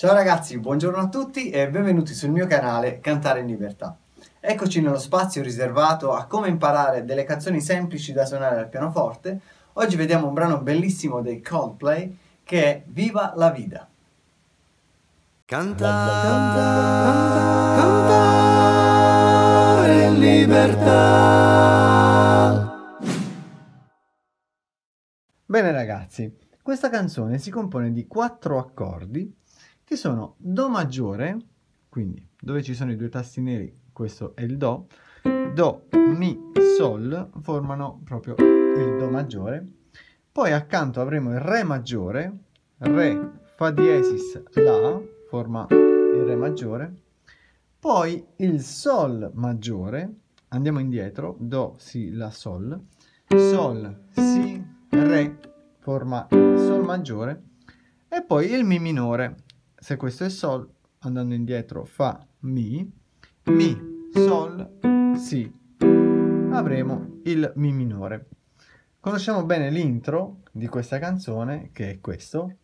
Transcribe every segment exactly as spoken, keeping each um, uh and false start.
Ciao ragazzi, buongiorno a tutti e benvenuti sul mio canale Cantare in Libertà. Eccoci nello spazio riservato a come imparare delle canzoni semplici da suonare al pianoforte. Oggi vediamo un brano bellissimo dei Coldplay che è Viva la Vida. Cantare, cantare in libertà. Bene ragazzi, questa canzone si compone di quattro accordi che sono Do maggiore, quindi dove ci sono i due tasti neri, questo è il Do, Do, Mi, Sol formano proprio il Do maggiore, poi accanto avremo il Re maggiore, Re, Fa diesis, La, forma il Re maggiore, poi il Sol maggiore, andiamo indietro, Do, Si, La, Sol, Sol, Si, Re, forma il Sol maggiore, e poi il Mi minore. Se questo è Sol, andando indietro Fa, Mi, Mi, Sol, Si, avremo il Mi minore. Conosciamo bene l'intro di questa canzone, che è questo.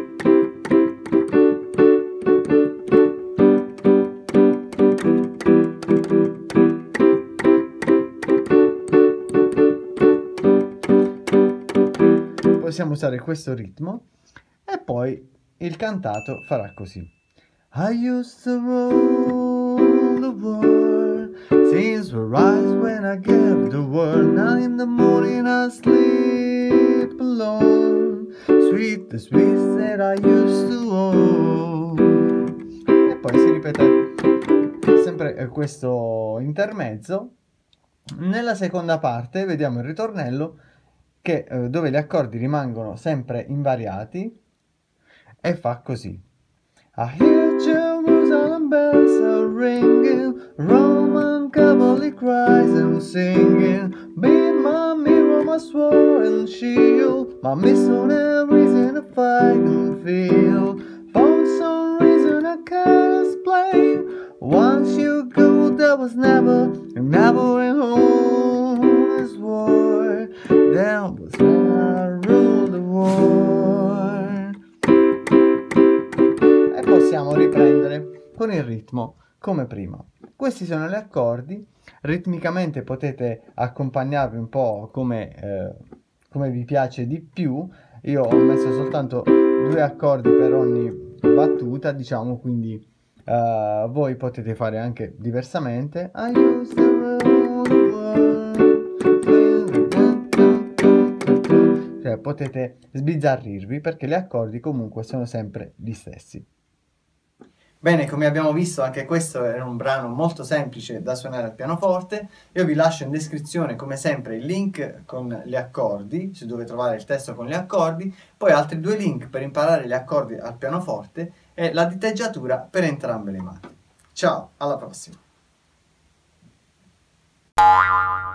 Possiamo usare questo ritmo e poi il cantato farà così. I used to rule the world since we rise when I gave the word. Now in the morning I sleep alone. Sweet the sweets that I used to own. E poi si ripete sempre questo intermezzo. Nella seconda parte vediamo il ritornello che, eh, dove gli accordi rimangono sempre invariati e fa così. I hear Jerusalem bells are ringing, Roman cavalry cries and singing. Be my mirror, my sword and shield, my missile and reason to fight and feel. For some reason I can't explain. Once you go, there was never, never a home this war. There was when I ruled the world. E possiamo riprendere con il ritmo come prima. Questi sono gli accordi. Ritmicamente potete accompagnarvi un po' come, eh, come vi piace di più. Io ho messo soltanto due accordi per ogni battuta, diciamo, quindi Uh, voi potete fare anche diversamente. I used to rule the world. Cioè, potete sbizzarrirvi perché gli accordi comunque sono sempre gli stessi. Bene, come abbiamo visto anche questo era un brano molto semplice da suonare al pianoforte. Io vi lascio in descrizione come sempre il link con gli accordi, su dove trovare il testo con gli accordi, poi altri due link per imparare gli accordi al pianoforte e la diteggiatura per entrambe le mani. Ciao, alla prossima!